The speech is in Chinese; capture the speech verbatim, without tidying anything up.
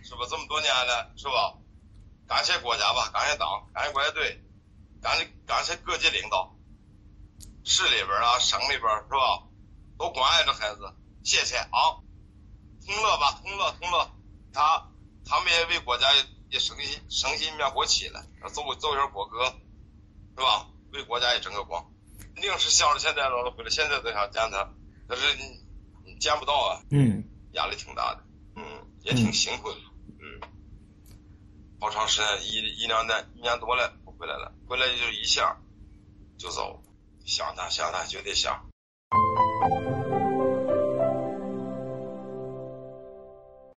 是吧？这么多年了，是吧？感谢国家吧，感谢党，感谢国家队，感谢感谢各级领导，市里边啊，省里边是吧？都关爱这孩子，谢谢啊！同乐吧，同乐同乐，他他们也为国家也也升起升起一面国旗来，奏奏一下国歌，是吧？为国家也争个光。肯定是想着现在了，回来现在都想见他，但是你你见不到啊， 嗯， 压力挺大的，嗯，也挺辛苦的，嗯，好长时间一一两年一年多了不回来了，回来就一下就走，想他想他就得想。